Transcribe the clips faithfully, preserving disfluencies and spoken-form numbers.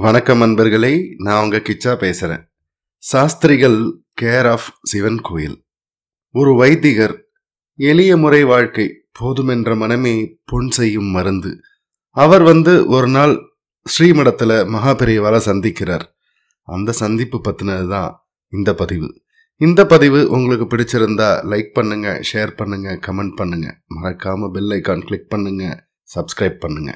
வணக்கம் நண்பர்களே, நான் உங்க கிச்சா பேசுறேன். சாஸ்திரிகள் கேர் ஆஃப் சிவன் கோயில். ஒரு வைதிகர் எளிய முறை வாழ்க்கை போதுமென்ற மனமே பொன் செய்யும் மருந்து. அவர் வந்து ஒரு நாள் ஸ்ரீமடத்துல மகாபெரியவால சந்திக்கிறார். அந்த சந்திப்பு பத்தினது தான் இந்த பதிவு. இந்த பதிவு உங்களுக்கு பிடிச்சிருந்தா லைக் பண்ணுங்க, ஷேர் பண்ணுங்க, கமெண்ட் பண்ணுங்க, மறக்காம பெல் ஐகான் கிளிக் பண்ணுங்க, சப்ஸ்கிரைப் பண்ணுங்க.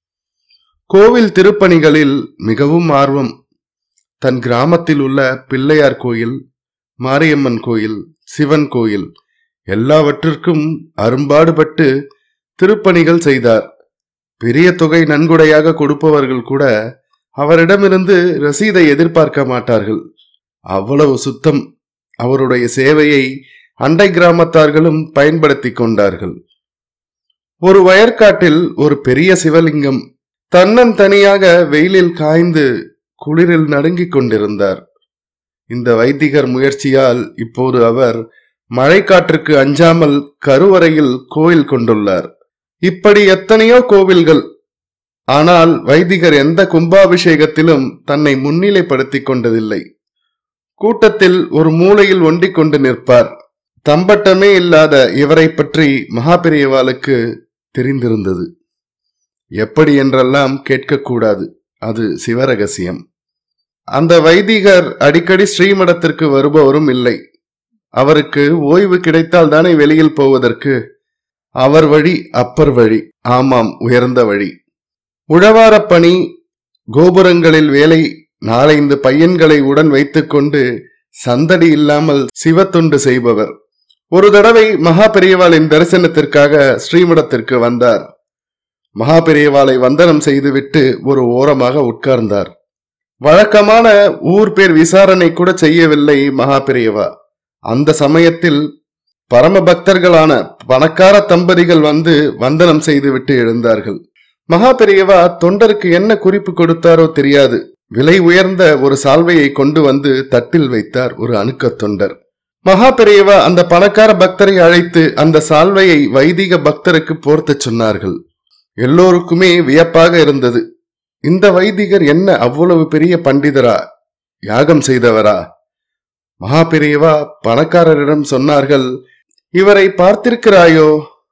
கோவில் திருப்பணிகளில் மிகவும் ஆர்வம். தன் கிராமத்தில் உள்ள பிள்ளையார் கோயில், மாரியம்மன் கோயில், சிவன் கோயில் எல்லாவற்றிற்கும் அரும்பாடுபட்டு திருப்பணிகள் செய்தார். பெரிய தொகை நன்கொடையாக கொடுப்பவர்கள் கூட அவரிடமிருந்து ரசீதை எதிர்பார்க்க மாட்டார்கள். அவ்வளவு சுத்தம். அவருடைய சேவையை அண்டை கிராமத்தார்களும் பயன்படுத்தி கொண்டார்கள். ஒரு வயற்காட்டில் ஒரு பெரிய சிவலிங்கம் தன்னன் தனியாக வெயிலில் காய்ந்து குளிரில் நடுங்கிக் கொண்டிருந்தார். இந்த வைதிகர் முயற்சியால் இப்போது அவர் மழைக்காற்றுக்கு அஞ்சாமல் கருவறையில் கோயில் கொண்டுள்ளார். இப்படி எத்தனையோ கோவில்கள். ஆனால் வைதிகர் எந்த கும்பாபிஷேகத்திலும் தன்னை முன்னிலைப்படுத்திக் கொண்டதில்லை. கூட்டத்தில் ஒரு மூலையில் ஒண்டிக் கொண்டு நிற்பார். தம்பட்டமே இல்லாத இவரை பற்றி மகாபெரியவாளுக்கு தெரிந்திருந்தது. எப்படி என்றெல்லாம் கேட்கக்கூடாது, அது சிவரகசியம். அந்த வைதிகர் அடிக்கடி ஸ்ரீமடத்திற்கு வருபவரும் இல்லை. அவருக்கு ஓய்வு கிடைத்தால் தானே வெளியில் போவதற்கு. அவர் வழி அப்பர் வழி, ஆமாம், உயர்ந்த வழி. உழவாரப் பணி, கோபுரங்களில் வேலை, நாலைந்து பையன்களை உடன் வைத்துக் கொண்டு சந்தடி இல்லாமல் சிவத்தொண்டு செய்பவர். ஒரு தடவை மகாபெரியவாளின் தரிசனத்திற்காக ஸ்ரீமடத்திற்கு வந்தார். மகாபெரியவாளை வந்தனம் செய்துவிட்டு ஒரு ஓரமாக உட்கார்ந்தார். வழக்கமான ஊர் பேர் விசாரணை கூட செய்யவில்லை மகாபெரியவா. அந்த சமயத்தில் பரம பக்தர்களான பணக்கார தம்பதிகள் வந்து வந்தனம் செய்துவிட்டு எழுந்தார்கள். மகாபெரியவா தொண்டருக்கு என்ன குறிப்பு கொடுத்தாரோ தெரியாது. விலை உயர்ந்த ஒரு சால்வையை கொண்டு வந்து தட்டில் வைத்தார் ஒரு அணுக்க தொண்டர். மகாபெரியவா அந்த பணக்கார பக்தரை அழைத்து அந்த சால்வையை வைதிக பக்தருக்கு போர்த்த சொன்னார்கள். எல்லோருக்குமே வியப்பாக இருந்தது. இந்த வைதிகர் என்ன அவ்வளவு பெரிய பண்டிதரா, யாகம் செய்தவரா? மகாபெரியவா பணக்காரரிடம் சொன்னார்கள், இவரை பார்த்திருக்கிறாயோ?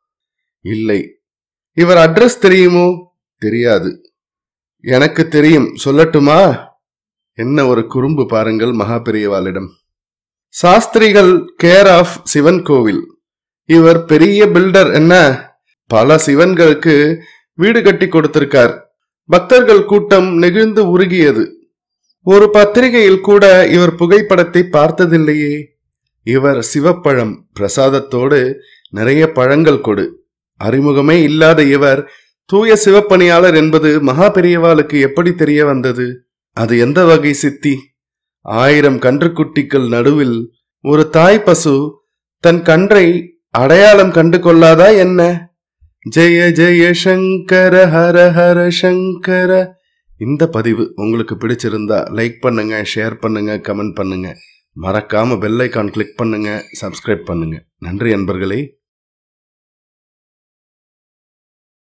இல்லை. இவர் அட்ரஸ் தெரியுமோ? தெரியாது. எனக்கு தெரியும், சொல்லட்டுமா? என்ன ஒரு குறும்பு பாருங்கள் மகாபெரியவாளிடம். சாஸ்திரிகள் கேர் ஆஃப் சிவன் கோவில். இவர் பெரிய பில்டர். என்ன, பல சிவன்களுக்கு வீடு கட்டி கொடுத்திருக்கார். பக்தர்கள் கூட்டம் நெகிழ்ந்து உருகியது. ஒரு பத்திரிகையில் கூட இவர் புகைப்படத்தை பார்த்ததில்லையே. இவர் சிவப்பழம் பிரசாதத்தோடு நிறைய பழங்கள் கொடு. அறிமுகமே இல்லாத இவர் தூய சிவப்பணியாளர் என்பது மகாபெரியவாளுக்கு எப்படி தெரிய வந்தது? அது எந்த வகை சித்தி? ஆயிரம் கன்றுக்குட்டிகள் நடுவில் ஒரு தாய் பசு தன் கன்றை அடையாளம் கண்டு கொள்ளாதா என்ன? ஜெய ஜெய சங்கர ஹர ஹர சங்கர. இந்த பதிவு உங்களுக்கு பிடிச்சிருந்தா லைக் பண்ணுங்க, ஷேர் பண்ணுங்க, கமெண்ட் பண்ணுங்க, மறக்காம பெல் ஐகான் கிளிக் பண்ணுங்க, சப்ஸ்கிரைப் பண்ணுங்க. நன்றி நண்பர்களே.